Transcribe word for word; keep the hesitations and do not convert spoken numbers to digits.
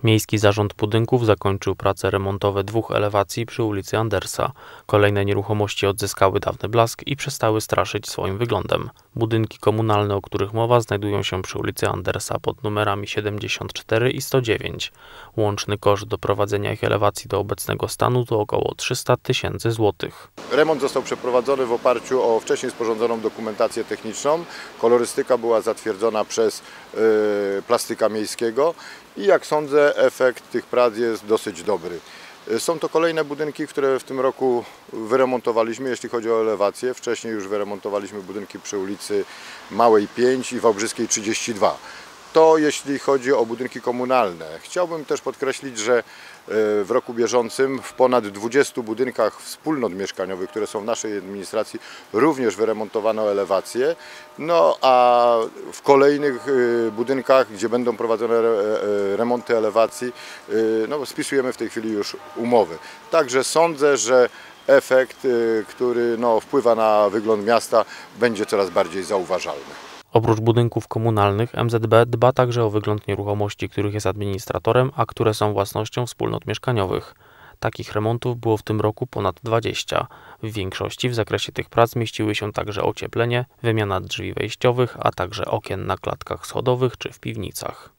Miejski Zarząd Budynków zakończył prace remontowe dwóch elewacji przy ulicy Andersa. Kolejne nieruchomości odzyskały dawny blask i przestały straszyć swoim wyglądem. Budynki komunalne, o których mowa, znajdują się przy ulicy Andersa pod numerami siedemdziesiąt cztery i sto dziewięć. Łączny koszt doprowadzenia ich elewacji do obecnego stanu to około trzysta tysięcy złotych. Remont został przeprowadzony w oparciu o wcześniej sporządzoną dokumentację techniczną. Kolorystyka była zatwierdzona przez yy, Plastyka Miejskiego i jak sądzę, efekt tych prac jest dosyć dobry. Są to kolejne budynki, które w tym roku wyremontowaliśmy, jeśli chodzi o elewację. Wcześniej już wyremontowaliśmy budynki przy ulicy Małej pięć i Wałbrzyskiej trzydzieści dwa. To jeśli chodzi o budynki komunalne. Chciałbym też podkreślić, że w roku bieżącym w ponad dwudziestu budynkach wspólnot mieszkaniowych, które są w naszej administracji, również wyremontowano elewacje. No a w kolejnych budynkach, gdzie będą prowadzone remonty elewacji, no, spisujemy w tej chwili już umowy. Także sądzę, że efekt, który no, wpływa na wygląd miasta, będzie coraz bardziej zauważalny. Oprócz budynków komunalnych M Z B dba także o wygląd nieruchomości, których jest administratorem, a które są własnością wspólnot mieszkaniowych. Takich remontów było w tym roku ponad dwadzieścia. W większości w zakresie tych prac mieściły się także ocieplenie, wymiana drzwi wejściowych, a także okien na klatkach schodowych czy w piwnicach.